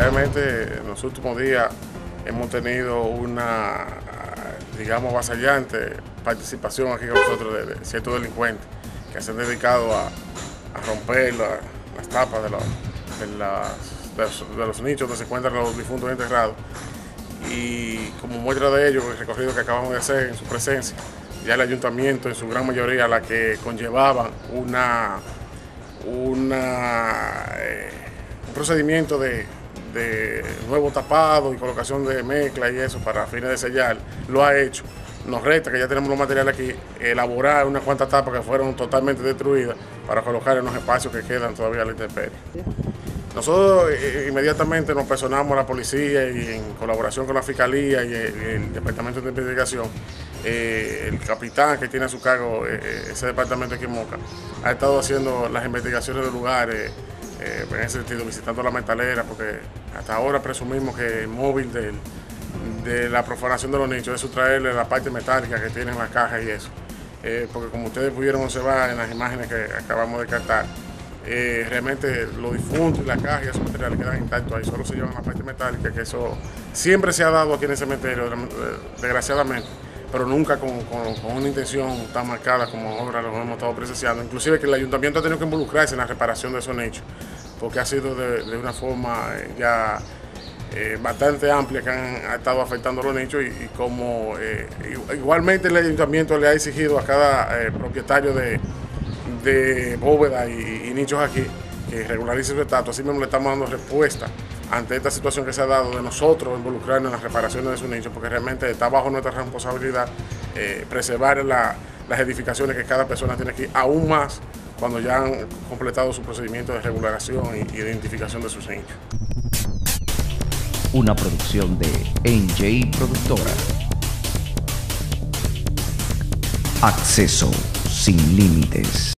realmente en los últimos días hemos tenido una, digamos, avasallante participación aquí con nosotros de ciertos delincuentes que se han dedicado a romper las tapas de los nichos donde se encuentran los difuntos enterrados. Y como muestra de ello, el recorrido que acabamos de hacer en su presencia, ya el ayuntamiento en su gran mayoría, la que conllevaban un procedimiento de nuevo tapado y colocación de mezcla y eso para fines de sellar, lo ha hecho. Nos resta, que ya tenemos los materiales aquí, elaborar unas cuantas tapas que fueron totalmente destruidas para colocar en los espacios que quedan todavía a la intemperie. Nosotros inmediatamente nos personamos a la policía y en colaboración con la Fiscalía y el Departamento de Investigación, el capitán que tiene a su cargo ese departamento aquí en Moca, ha estado haciendo las investigaciones del lugar, en ese sentido, visitando la metalera, porque hasta ahora presumimos que el móvil de la profanación de los nichos es sustraerle la parte metálica que tienen las cajas y eso. Porque como ustedes pudieron observar en las imágenes que acabamos de captar, realmente los difuntos y la caja y esos materiales quedan intactos ahí, solo se llevan la parte metálica, que eso siempre se ha dado aquí en el cementerio, desgraciadamente, pero nunca con una intención tan marcada como ahora lo hemos estado presenciando. Inclusive que el ayuntamiento ha tenido que involucrarse en la reparación de esos nichos, porque ha sido de una forma ya bastante amplia que han estado afectando los nichos y como igualmente el ayuntamiento le ha exigido a cada propietario de bóveda y nichos aquí que regularice su estatus. Así mismo le estamos dando respuesta ante esta situación que se ha dado de nosotros involucrarnos en las reparaciones de sus nichos, porque realmente está bajo nuestra responsabilidad preservar las edificaciones que cada persona tiene aquí, aún más cuando ya han completado su procedimiento de regulación y identificación de sus nichos. Una producción de NJ Productora. Acceso sin límites.